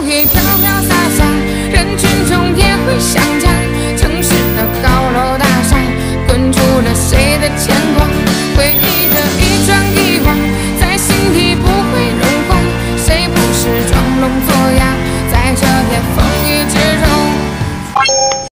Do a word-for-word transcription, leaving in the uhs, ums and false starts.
意飘飘洒洒，人群中也会想家。城市的高楼大厦，滚出了谁的牵挂？回忆的一砖一瓦，在心底不会融化。谁不是装聋作哑，在这片风。